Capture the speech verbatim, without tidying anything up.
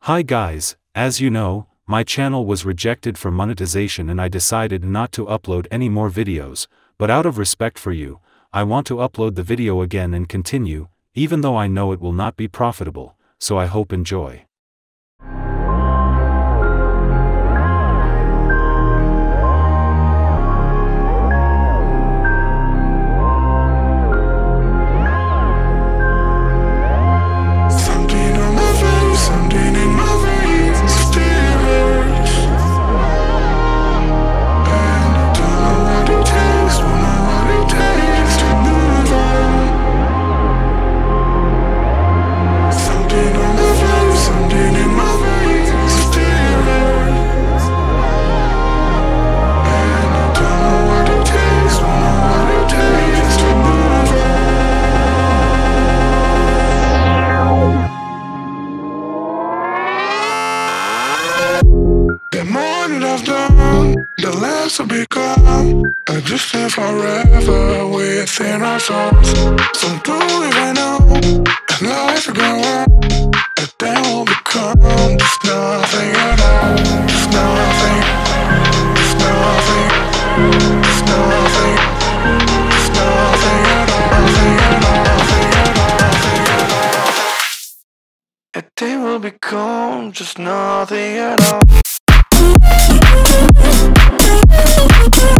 Hi guys, as you know, my channel was rejected for monetization and I decided not to upload any more videos, but out of respect for you, I want to upload the video again and continue, even though I know it will not be profitable, so I hope enjoy. The more that I've done, the less will become. I just live forever within our souls. So do even know that life will go on, and then will become just nothing at all. Just nothing, just nothing, just nothing, just nothing at all. Nothing at all, nothing at all, nothing at all. And then will become just nothing at all.